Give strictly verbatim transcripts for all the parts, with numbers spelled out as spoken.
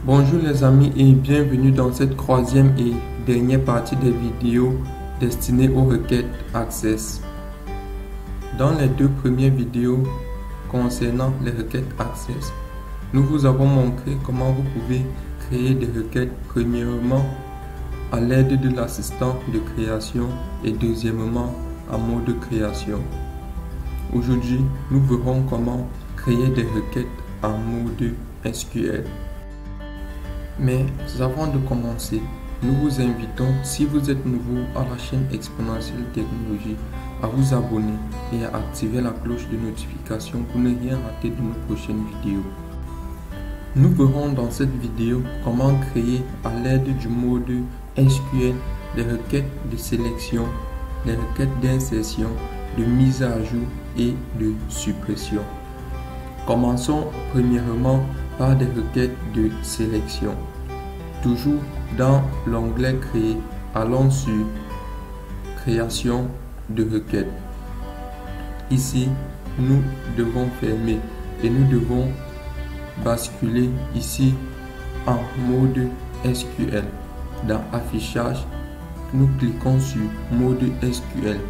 Bonjour les amis et bienvenue dans cette troisième et dernière partie des vidéos destinées aux requêtes Access. Dans les deux premières vidéos concernant les requêtes Access, nous vous avons montré comment vous pouvez créer des requêtes premièrement à l'aide de l'assistant de création et deuxièmement en mode création. Aujourd'hui, nous verrons comment créer des requêtes en mode S Q L. Mais avant de commencer, nous vous invitons, si vous êtes nouveau à la chaîne Exponentielle Technologie, à vous abonner et à activer la cloche de notification pour ne rien rater de nos prochaines vidéos. Nous verrons dans cette vidéo comment créer à l'aide du mode S Q L des requêtes de sélection, des requêtes d'insertion, de mise à jour et de suppression. Commençons premièrement par des requêtes de sélection. Toujours dans l'onglet Créer, allons sur Création de requêtes. Ici, nous devons fermer et nous devons basculer ici en mode S Q L. Dans Affichage, nous cliquons sur Mode S Q L.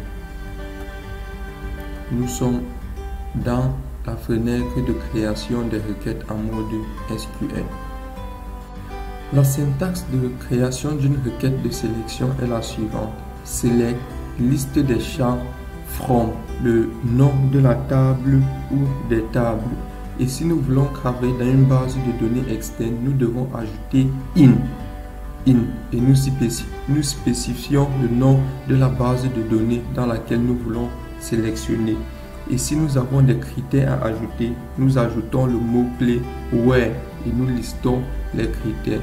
Nous sommes dans la fenêtre de création des requêtes en mode S Q L. La syntaxe de création d'une requête de sélection est la suivante. Select, liste des champs, from, le nom de la table ou des tables. Et si nous voulons travailler dans une base de données externe, nous devons ajouter in. in et nous, spécif nous spécifions le nom de la base de données dans laquelle nous voulons sélectionner. Et si nous avons des critères à ajouter, nous ajoutons le mot-clé where et nous listons les critères.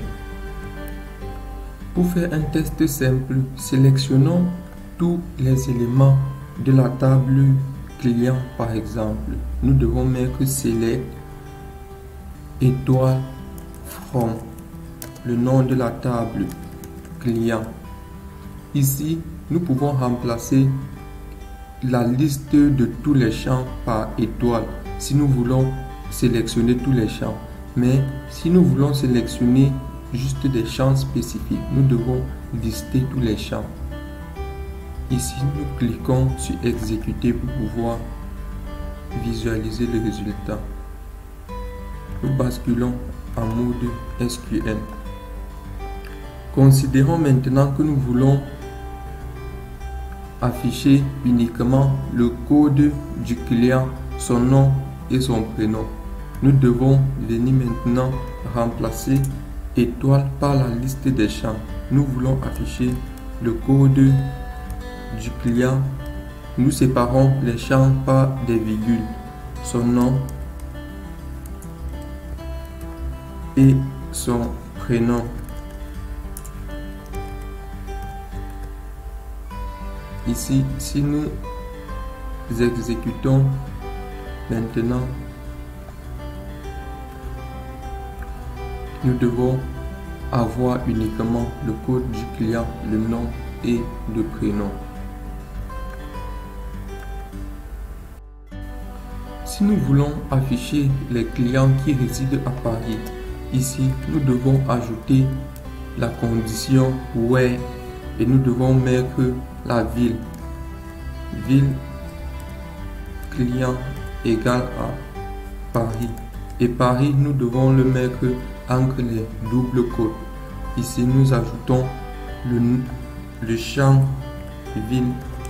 Pour faire un test simple, sélectionnons tous les éléments de la table client par exemple. Nous devons mettre select étoile from, le nom de la table client. Ici, nous pouvons remplacer la liste de tous les champs par étoile si nous voulons sélectionner tous les champs. Mais si nous voulons sélectionner juste des champs spécifiques, nous devons lister tous les champs. Ici, nous cliquons sur exécuter pour pouvoir visualiser le résultat. Nous basculons en mode S Q L. Considérons maintenant que nous voulons afficher uniquement le code du client, son nom et son prénom. Nous devons venir maintenant remplacer étoile par la liste des champs. Nous voulons afficher le code du client. Nous séparons les champs par des virgules, son nom et son prénom. Ici, si nous exécutons maintenant, nous devons avoir uniquement le code du client, le nom et le prénom. Si nous voulons afficher les clients qui résident à Paris, ici, nous devons ajouter la condition where et nous devons mettre la ville. Ville client égale à Paris. Et Paris, nous devons le mettre entre les doubles côtes. Ici, nous ajoutons le, le champ ville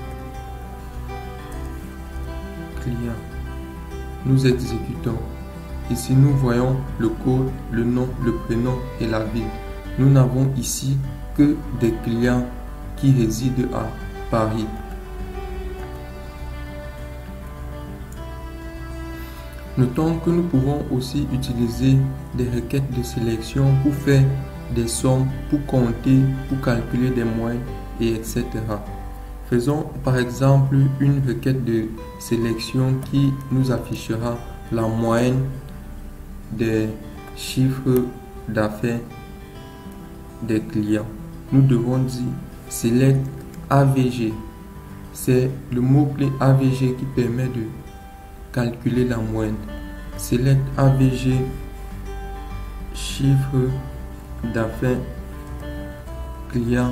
client. Nous exécutons. Ici, nous voyons le code, le nom, le prénom et la ville. Nous n'avons ici que des clients qui résident à Paris. Notons que nous pouvons aussi utiliser des requêtes de sélection pour faire des sommes, pour compter, pour calculer des moyennes, et et cetera. Faisons par exemple une requête de sélection qui nous affichera la moyenne des chiffres d'affaires des clients. Nous devons dire select A V G. C'est le mot-clé A V G qui permet de calculer la moyenne. Select A V G chiffre d'affaires client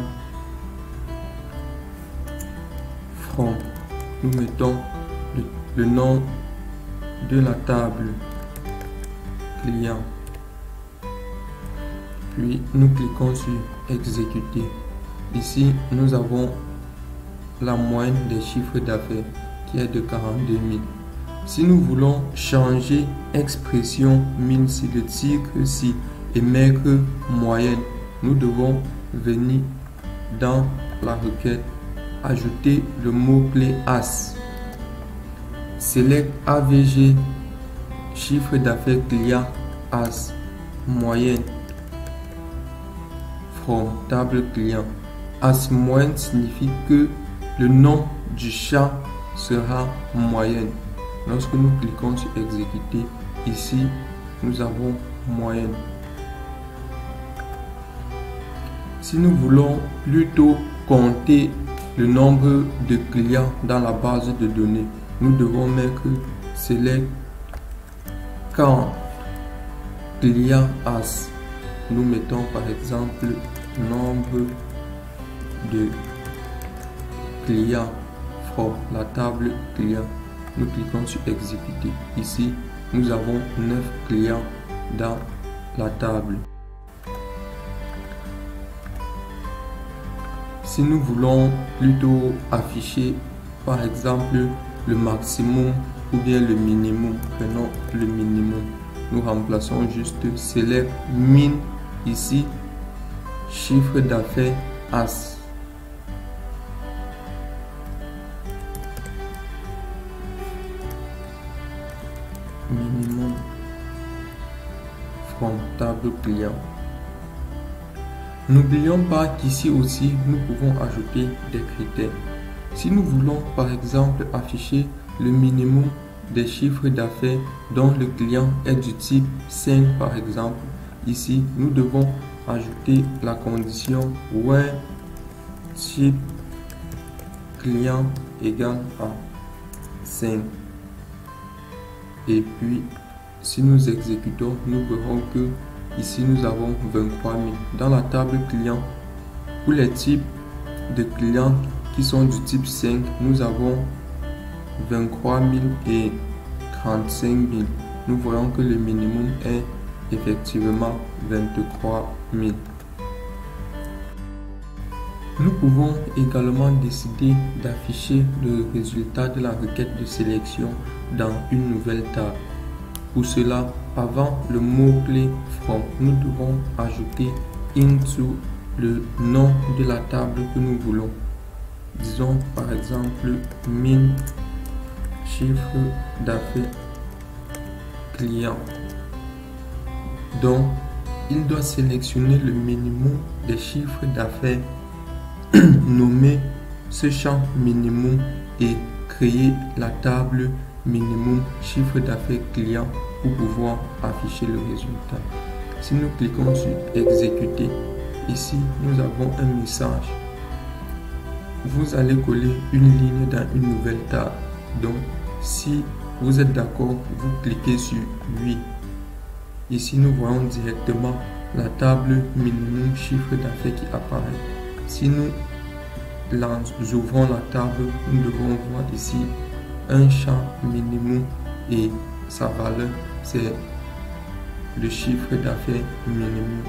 from. Nous mettons le, le nom de la table client. Puis nous cliquons sur exécuter. Ici, nous avons la moyenne des chiffres d'affaires qui est de quarante-deux mille. Si nous voulons changer expression mille ci, le titre ci et mettre moyenne, nous devons venir dans la requête, ajouter le mot-clé as. Select A V G, chiffre d'affaires client as, moyenne from table client. As moyenne signifie que le nom du champ sera moyenne. Lorsque nous cliquons sur exécuter, ici nous avons moyenne. Si nous voulons plutôt compter le nombre de clients dans la base de données, nous devons mettre select count client as. Nous mettons par exemple nombre de clients from la table client. Nous cliquons sur exécuter. Ici, nous avons neuf clients dans la table. Si nous voulons plutôt afficher par exemple le maximum ou bien le minimum, prenons le minimum. Nous remplaçons juste select min ici, chiffre d'affaires as. Minimum from table client. N'oublions pas qu'ici aussi nous pouvons ajouter des critères. Si nous voulons par exemple afficher le minimum des chiffres d'affaires dont le client est du type cinq par exemple, ici nous devons ajouter la condition where type client égale à cinq. Et puis, si nous exécutons, nous verrons que ici nous avons vingt-trois mille. Dans la table client, pour les types de clients qui sont du type cinq, nous avons vingt-trois mille et trente-cinq mille. Nous voyons que le minimum est effectivement vingt-trois mille. Nous pouvons également décider d'afficher le résultat de la requête de sélection dans une nouvelle table. Pour cela, avant le mot-clé from, nous devons ajouter into le nom de la table que nous voulons. Disons par exemple min chiffre d'affaires client. Donc, il doit sélectionner le minimum des chiffres d'affaires, nommer ce champ minimum et créer la table minimum chiffre d'affaires client pour pouvoir afficher le résultat. Si nous cliquons sur exécuter, ici nous avons un message. Vous allez coller une ligne dans une nouvelle table. Donc, si vous êtes d'accord, vous cliquez sur oui. Ici, nous voyons directement la table minimum chiffre d'affaires qui apparaît. Si nous ouvrons la table, nous devons voir ici un champ minimum et sa valeur, c'est le chiffre d'affaires minimum.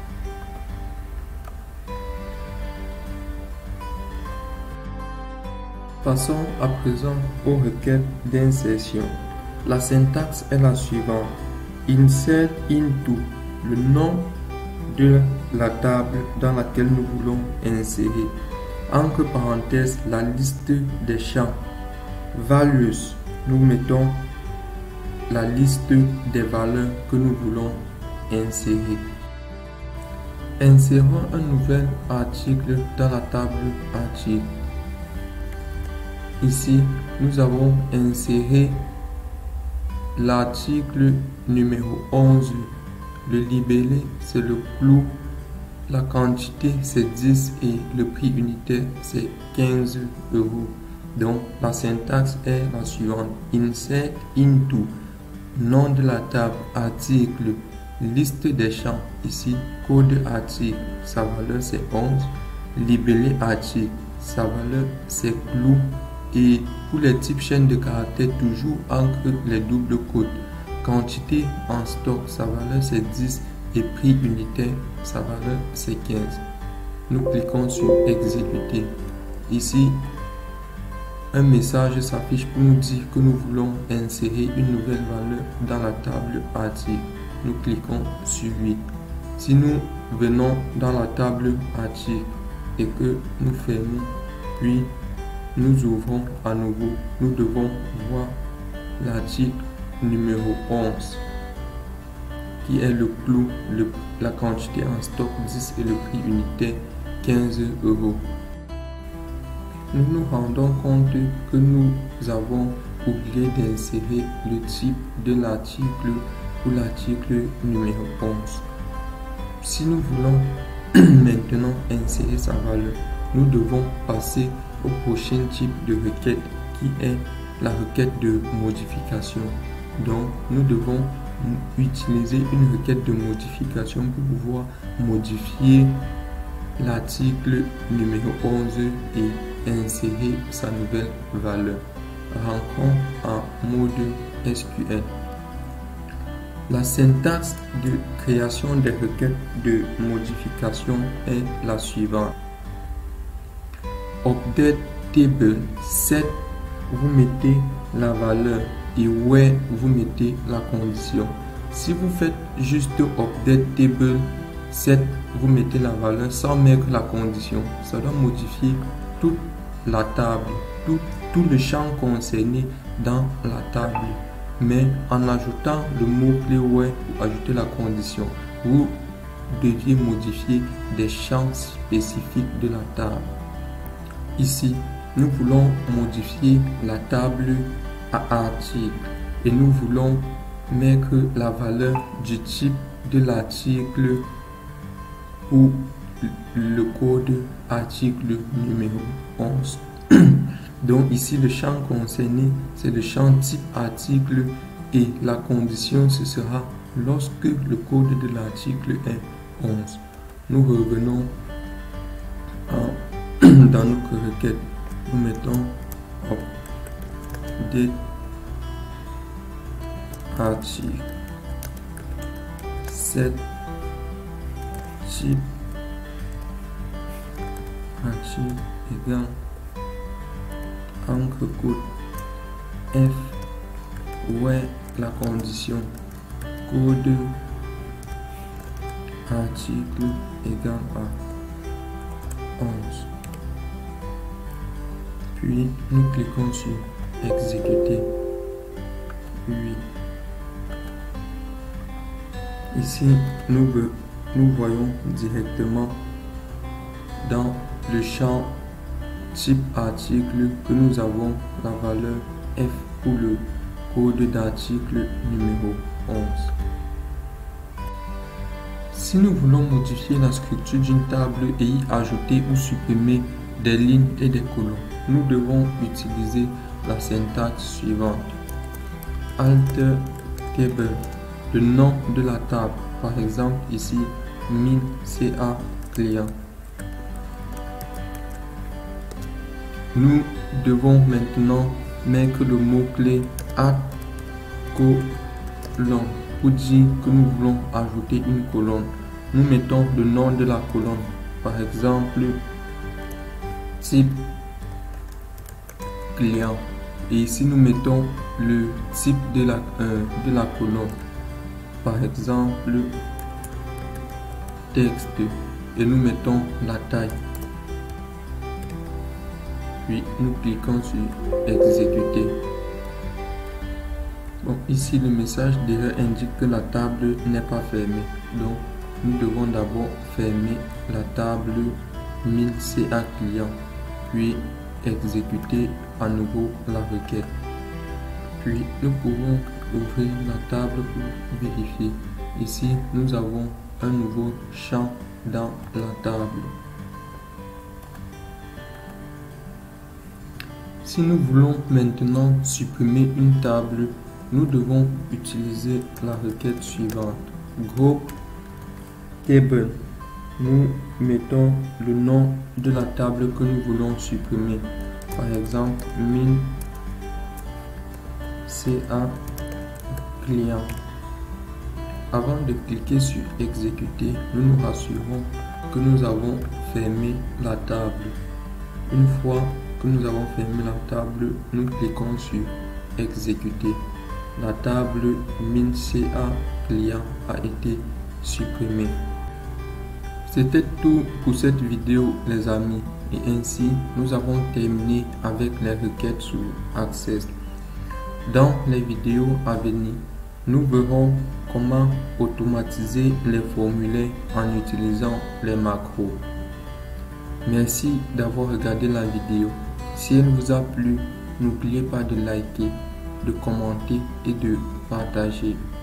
Passons à présent aux requêtes d'insertion. La syntaxe est la suivante. Insert into le nom de la table dans laquelle nous voulons insérer. Entre parenthèses, la liste des champs. Values, nous mettons la liste des valeurs que nous voulons insérer. Insérons un nouvel article dans la table article. Ici, nous avons inséré l'article numéro onze. Le libellé, c'est le clou. La quantité, c'est dix et le prix unitaire, c'est quinze euros. Donc, la syntaxe est la suivante. Insert into, nom de la table, article, liste des champs, ici code article, sa valeur c'est onze, libellé article, sa valeur c'est clou, et pour les types chaînes de caractères, toujours entre les doubles côtes. Quantité en stock, sa valeur c'est dix, et prix unitaire, sa valeur c'est quinze. Nous cliquons sur exécuter. Ici, un message s'affiche pour nous dire que nous voulons insérer une nouvelle valeur dans la table article. Nous cliquons sur oui. Si nous venons dans la table article et que nous fermons, puis nous ouvrons à nouveau, nous devons voir l'article numéro onze qui est le clou, le, la quantité en stock dix et le prix unitaire quinze euros. Nous nous rendons compte que nous avons oublié d'insérer le type de l'article pour l'article numéro onze. Si nous voulons maintenant insérer sa valeur, nous devons passer au prochain type de requête qui est la requête de modification. Donc nous devons utiliser une requête de modification pour pouvoir modifier l'article numéro onze et insérer sa nouvelle valeur. Rentrons en mode S Q L. La syntaxe de création des requêtes de modification est la suivante. Update table, set, vous mettez la valeur, et where, vous mettez la condition. Si vous faites juste update table, set, vous mettez la valeur sans mettre la condition, ça doit modifier toute la table, tout, tout le champ concerné dans la table. Mais en ajoutant le mot-clé where pour ajouter la condition, vous deviez modifier des champs spécifiques de la table. Ici, nous voulons modifier la table à article et nous voulons mettre la valeur du type de l'article pour le code article numéro onze. Donc ici le champ concerné c'est le champ type article et la condition ce sera lorsque le code de l'article est onze. Nous revenons en, dans notre requête, nous mettons update article set type article égale entre code F where la condition code article égale à onze. Puis nous cliquons sur exécuter. Oui. Ici nous, nous voyons directement dans le champ type article que nous avons la valeur F pour le code d'article numéro onze. Si nous voulons modifier la structure d'une table et y ajouter ou supprimer des lignes et des colonnes, nous devons utiliser la syntaxe suivante. Alter table, le nom de la table, par exemple ici mille C A client. Nous devons maintenant mettre le mot-clé add colonne pour dire que nous voulons ajouter une colonne. Nous mettons le nom de la colonne, par exemple type client, et ici nous mettons le type de la, euh, de la colonne, par exemple texte, et nous mettons la taille. Puis nous cliquons sur exécuter. Bon, ici le message d'erreur indique que la table n'est pas fermée, donc nous devons d'abord fermer la table mille C A client, puis exécuter à nouveau la requête. Puis nous pouvons ouvrir la table pour vérifier. Ici nous avons un nouveau champ dans la table. Si nous voulons maintenant supprimer une table, nous devons utiliser la requête suivante. groupe table, nous mettons le nom de la table que nous voulons supprimer. Par exemple, min ca client. Avant de cliquer sur exécuter, nous nous rassurons que nous avons fermé la table. Une fois que nous avons fermé la table, nous cliquons sur exécuter. La table min ca client a été supprimée. C'était tout pour cette vidéo les amis, et ainsi nous avons terminé avec les requêtes sur Access. Dans les vidéos à venir, nous verrons comment automatiser les formulaires en utilisant les macros. Merci d'avoir regardé la vidéo. Si elle vous a plu, n'oubliez pas de liker, de commenter et de partager.